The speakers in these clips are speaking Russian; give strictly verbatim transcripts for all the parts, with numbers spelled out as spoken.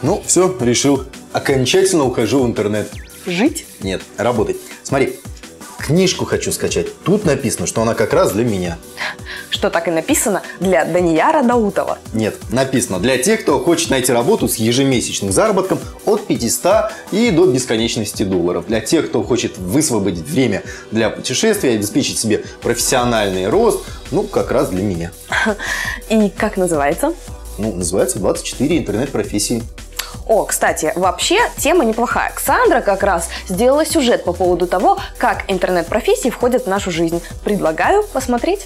Ну, все, решил. Окончательно ухожу в интернет. Жить? Нет, работать. Смотри, книжку хочу скачать. Тут написано, что она как раз для меня. Что так и написано для Данияра Даутова? Нет, написано для тех, кто хочет найти работу с ежемесячным заработком от пятисот и до бесконечности долларов. Для тех, кто хочет высвободить время для путешествия, обеспечить себе профессиональный рост, ну, как раз для меня. И как называется? Ну, называется двадцать четыре интернет-профессии. О, кстати, вообще тема неплохая. Ксандра как раз сделала сюжет по поводу того, как интернет-профессии входят в нашу жизнь. Предлагаю посмотреть.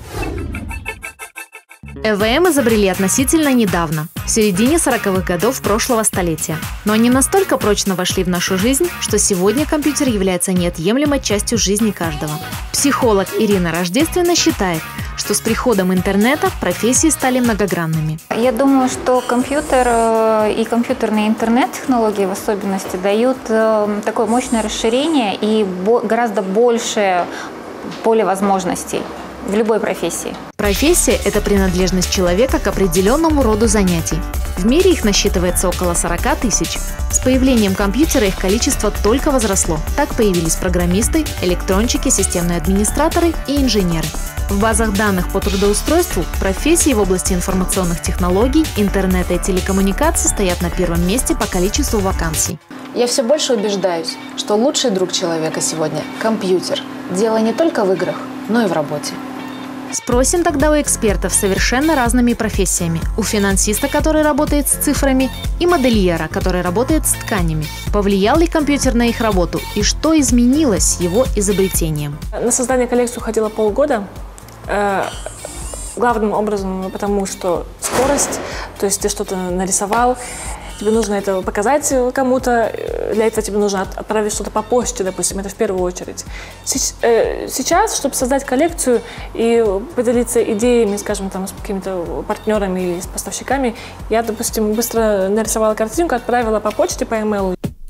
э вэ эм изобрели относительно недавно, в середине сороковых годов прошлого столетия. Но они настолько прочно вошли в нашу жизнь, что сегодня компьютер является неотъемлемой частью жизни каждого. Психолог Ирина Рождественна считает, что с приходом интернета профессии стали многогранными. Я думаю, что компьютер и компьютерные интернет-технологии в особенности дают такое мощное расширение и гораздо больше поле возможностей в любой профессии. Профессия – это принадлежность человека к определенному роду занятий. В мире их насчитывается около сорока тысяч. С появлением компьютера их количество только возросло. Так появились программисты, электронщики, системные администраторы и инженеры. В базах данных по трудоустройству профессии в области информационных технологий, интернета и телекоммуникаций стоят на первом месте по количеству вакансий. Я все больше убеждаюсь, что лучший друг человека сегодня – компьютер. Дело не только в играх, но и в работе. Спросим тогда у экспертов с совершенно разными профессиями. У финансиста, который работает с цифрами, и модельера, который работает с тканями. Повлиял ли компьютер на их работу и что изменилось с его изобретением? На создание коллекции уходило полгода. Главным образом потому, что скорость, то есть ты что-то нарисовал, тебе нужно это показать кому-то, для этого тебе нужно отправить что-то по почте, допустим, это в первую очередь. Сейчас, чтобы создать коллекцию и поделиться идеями, скажем, там, с какими-то партнерами или с поставщиками, я, допустим, быстро нарисовала картинку, отправила по почте, по e-mail.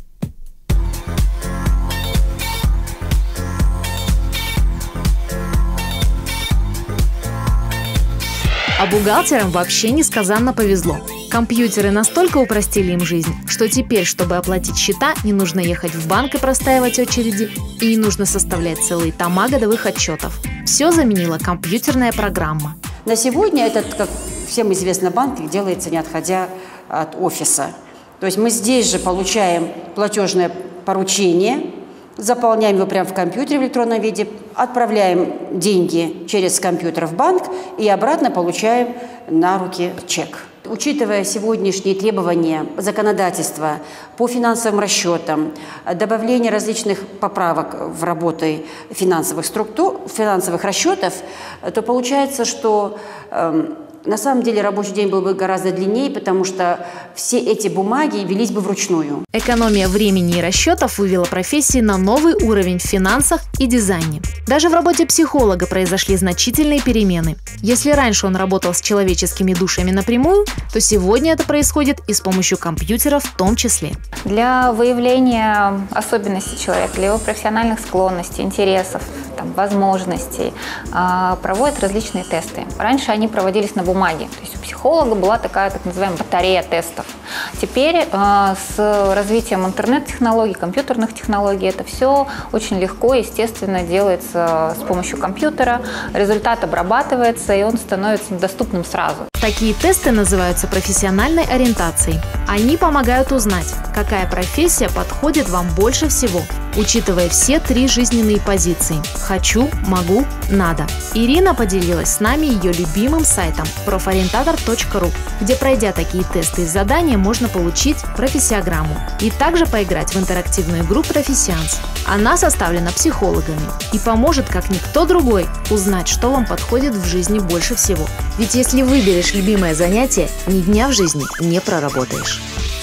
А бухгалтерам вообще несказанно повезло. Компьютеры настолько упростили им жизнь, что теперь, чтобы оплатить счета, не нужно ехать в банк и простаивать очереди, и не нужно составлять целые тома годовых отчетов. Все заменила компьютерная программа. На сегодня этот, как всем известно, банкинг делается не отходя от офиса. То есть мы здесь же получаем платежное поручение, заполняем его прямо в компьютере в электронном виде, отправляем деньги через компьютер в банк и обратно получаем на руки чек. Учитывая сегодняшние требования законодательства по финансовым расчетам, добавление различных поправок в работу финансовых структур, финансовых расчетов, то получается, что э, на самом деле рабочий день был бы гораздо длиннее, потому что все эти бумаги велись бы вручную. Экономия времени и расчетов вывела профессии на новый уровень в финансах и дизайне. Даже в работе психолога произошли значительные перемены. Если раньше он работал с человеческими душами напрямую, то сегодня это происходит и с помощью компьютера в том числе. Для выявления особенностей человека, для его профессиональных склонностей, интересов, там, возможностей проводят различные тесты. Раньше они проводились на бумаге. То есть у психолога была такая так называемая батарея тестов. Теперь с развитием интернет-технологий, компьютерных технологий это все очень легко, естественно, делается с помощью компьютера. Результат обрабатывается, и он становится доступным сразу. Такие тесты называются профессиональной ориентацией. Они помогают узнать, какая профессия подходит вам больше всего, учитывая все три жизненные позиции – «хочу», «могу», «надо». Ирина поделилась с нами ее любимым сайтом профориентатор точка ру, где, пройдя такие тесты и задания, можно получить профессиограмму и также поиграть в интерактивную игру «Профессианс». Она составлена психологами и поможет, как никто другой, узнать, что вам подходит в жизни больше всего. Ведь если выберешь любимое занятие, ни дня в жизни не проработаешь.